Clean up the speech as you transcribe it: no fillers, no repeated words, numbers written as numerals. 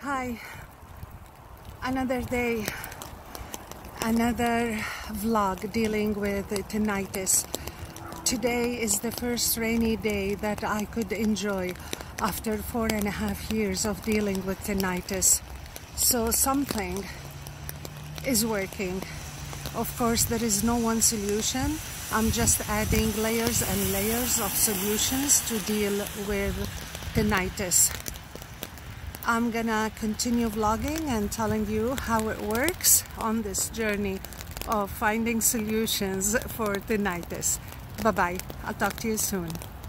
Hi, another day, another vlog dealing with tinnitus. Today is the first rainy day that I could enjoy after 4.5 years of dealing with tinnitus. So something is working. Of course, there is no one solution. I'm just adding layers and layers of solutions to deal with tinnitus. I'm gonna continue vlogging and telling you how it works on this journey of finding solutions for tinnitus. Bye-bye. I'll talk to you soon.